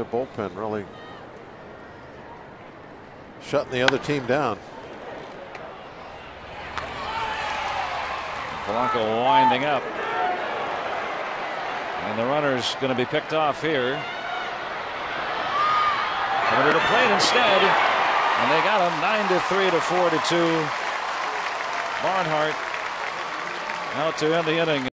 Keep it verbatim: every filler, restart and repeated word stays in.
the bullpen really shutting the other team down. Polanco winding up. And the runner's going to be picked off here. Coming to the plate instead. And they got him nine to three to four to two. Barnhart out to end the inning.